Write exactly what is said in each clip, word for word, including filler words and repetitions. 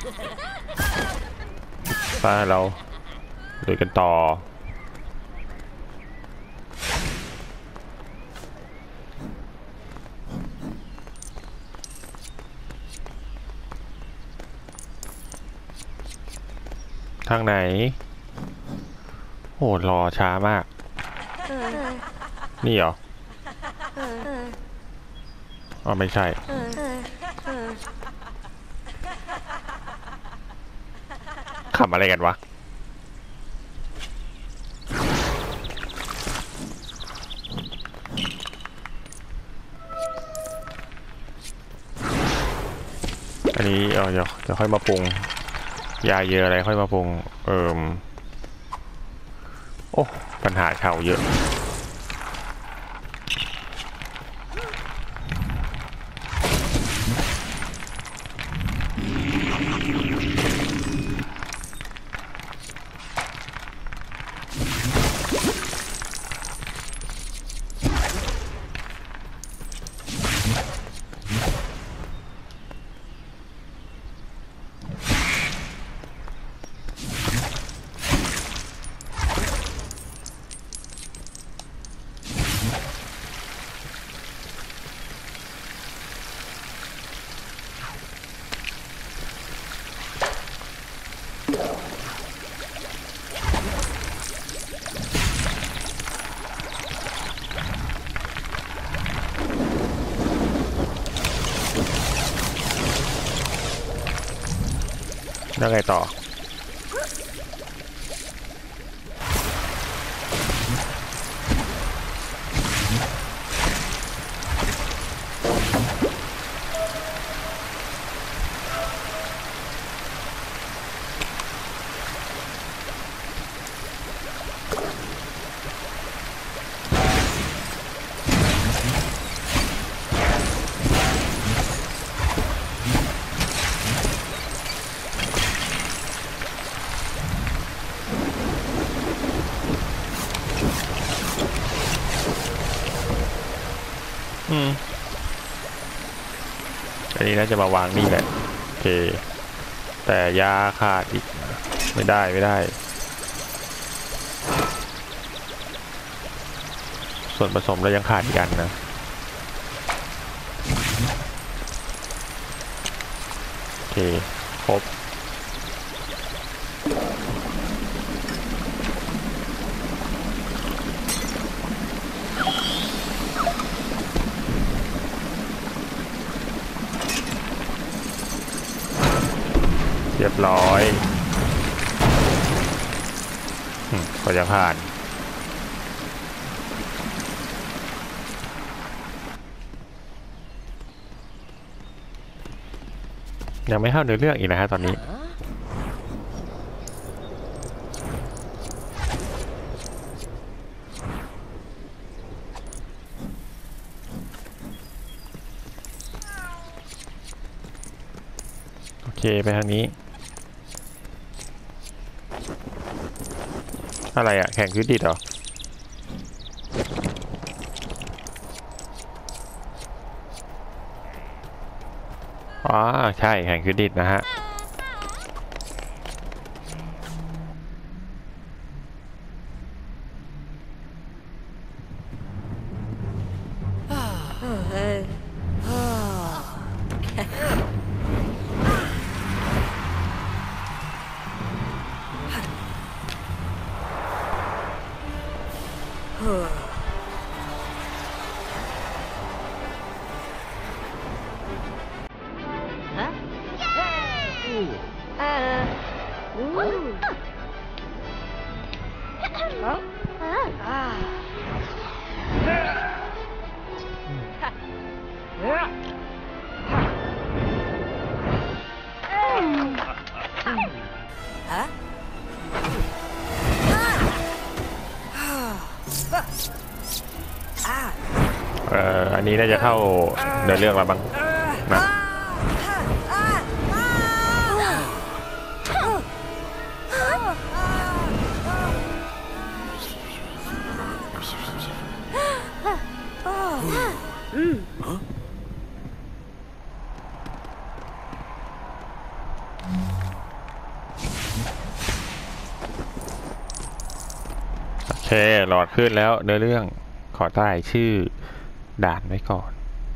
ไปเราลุยกันต่อทางไหนโหรอช้ามากนี่เหรออ๋อไม่ใช่ขำอะไรกันวะอันนี้เออเดี๋ยวเดี๋ยวค่อยมาปรุงยาเยอะอะไรค่อยมาปรุงเอิมโอ้ปัญหาเข่าเยอะแล้วไงต่ออืมอันนี้น่าจะมาวางนี่แหละโอเคแต่ยาขาดอีกไม่ได้ไม่ได้ส่วนผสมเรายังขาดอีกอันนะโอเคครบเรียบร้อยก็จะผ่านยังไม่เข้าเนื้อเรื่องอีกนะฮะตอนนี้โอเคไปทางนี้อะไรอะแข่งยุติเหรออ๋อใช่แข่งยุตินะฮะเอ่ออันนี้น่าจะเข้าเดินเรื่องแล้วบ้างนะอืมเคหลอดขึ้นแล้วเนื้อเรื่องขอใต้ชื่อด่านไว้ก่อน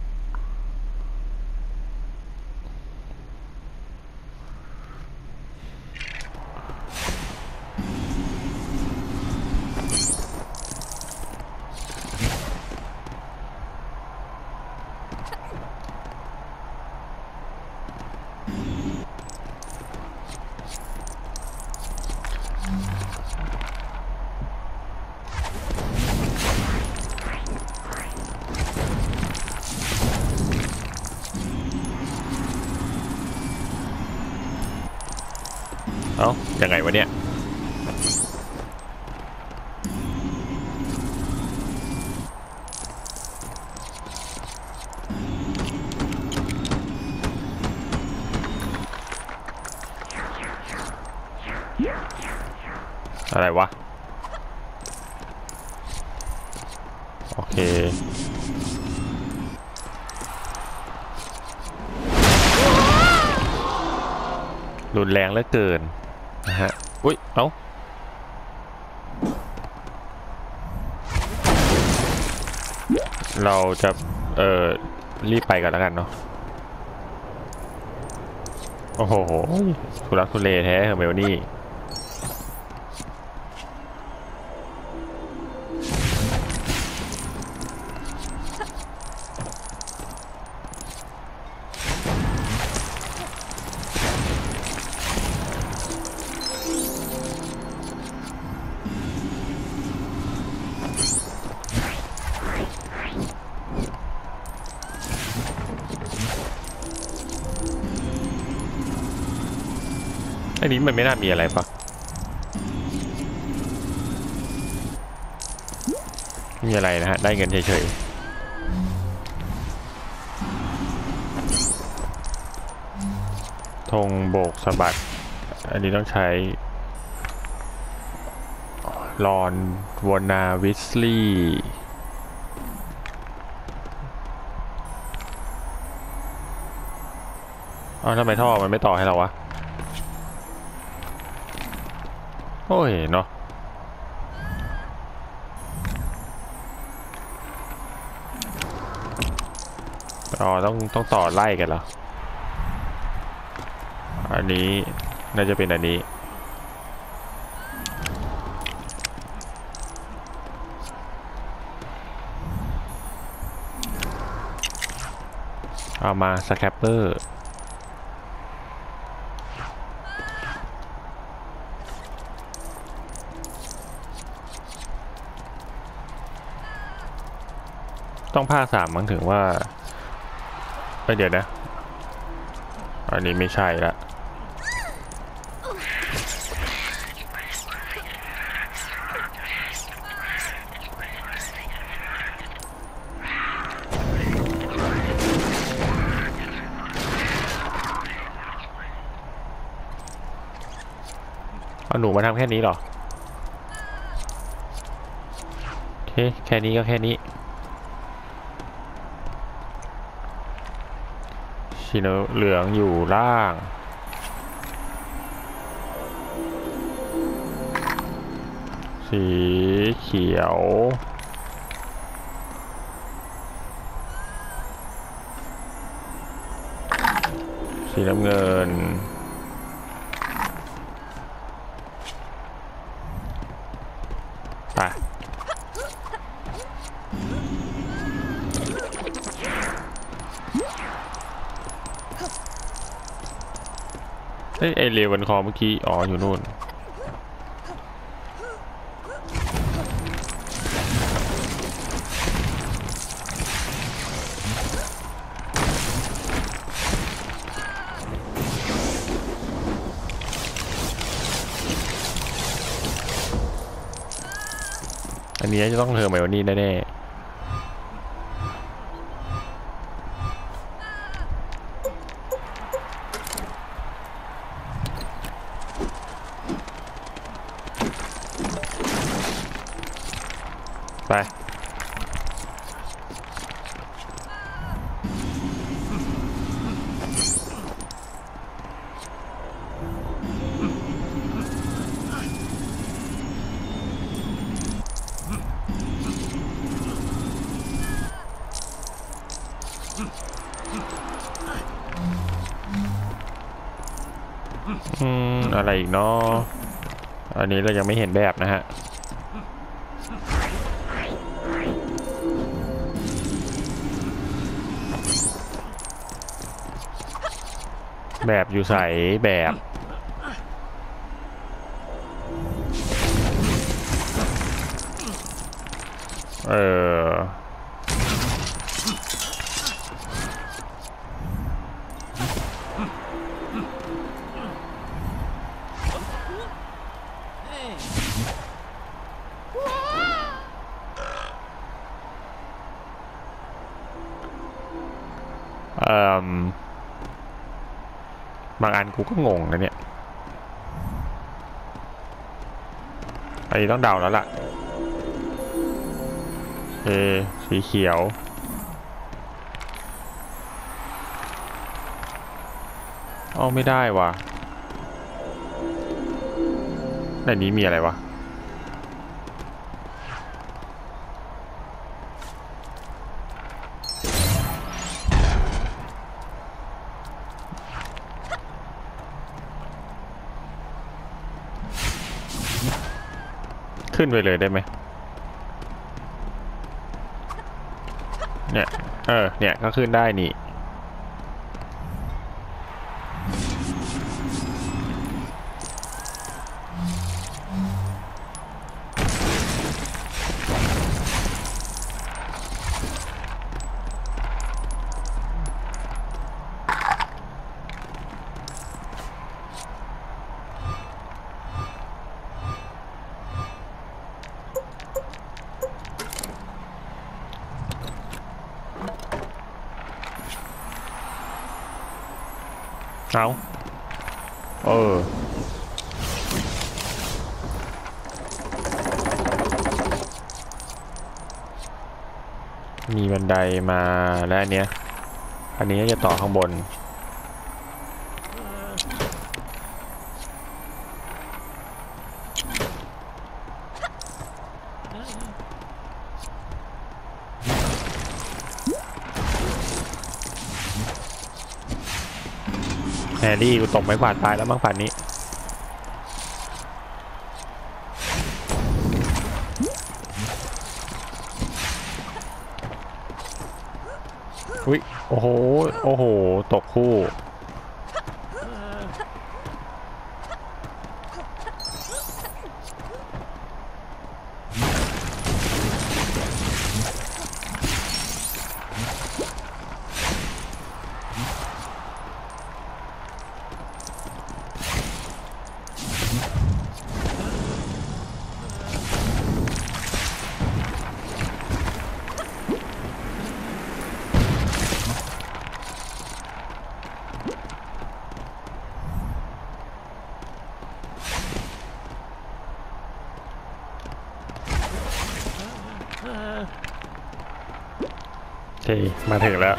เอ้ายังไงวะเนี่ยอะไรวะโอเครุนแรงเหลือเกินนะฮะอุ้ยเอ้าเราจะเอ่อรีบไปกันแล้วกันเนาะโอ้โหทุลักทุเลแท้เฮอร์เมลนี่อันนี้มันไม่น่ามีอะไรปะมีอะไรนะฮะได้เงินเฉยๆธงโบกสะบัดอันนี้ต้องใช้ลอนวนาวิสลีย์อ้าวทำไมท่อมันไม่ต่อให้เราวะโอ้ยเนาะอ๋อต้องต้องต่อไล่กันเหรออันนี้น่าจะเป็นอันนี้เอามาสแคปเปอร์ต้องภาคสามมั้งถึงว่าเดี๋ยวนะอันนี้ไม่ใช่ละเอาหนูมาทำแค่นี้เหรอโอเคแค่นี้ก็แค่นี้สีเหลืองอยู่ล่างสีเขียวสีน้ำเงินไปเอ้ยไอเรวันคอเมื่อกี้อ๋ออยู่นู่นอันนี้จะต้องเธอไมโอนี่แน่ๆไปอืมอะไรอีกเนาะอันนี้เรายังไม่เห็นแบบนะฮะแบบอยู่ใสแบบเออเอ่อบางอันกูก็งงนะเนี่ยอันนี้ต้องเดาแล้วล่ะเอสีเขียวเอาไม่ได้วะในนี้มีอะไรวะขึ้นไปเลยได้ไหมเนี่ยเออเนี่ยก็ขึ้นได้นี่เอาเออมีบันไดมาแล้วอันเนี้ยอันนี้จะต่อข้างบนแฮร์รี่กูตกไม้กวาดตายแล้วมั้งป่านนี้อุ้ยโอ้โหโอ้โหตกคู่โอเคมาถึงแล้ว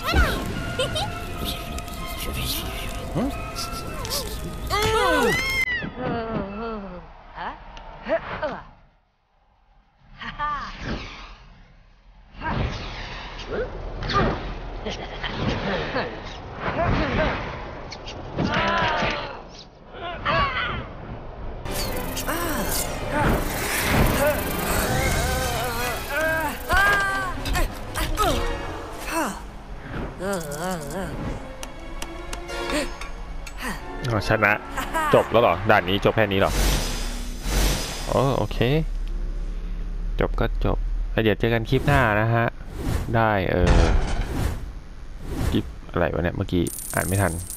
ชนะจบแล้วเหรอด่านนี้จบแค่นี้เหรอโอ้โอเคจบก็จบแล้วเดี๋ยวเจอกันคลิปหน้านะฮะได้เออคลิปอะไรวะเนี่ยเมื่อกี้อ่านไม่ทัน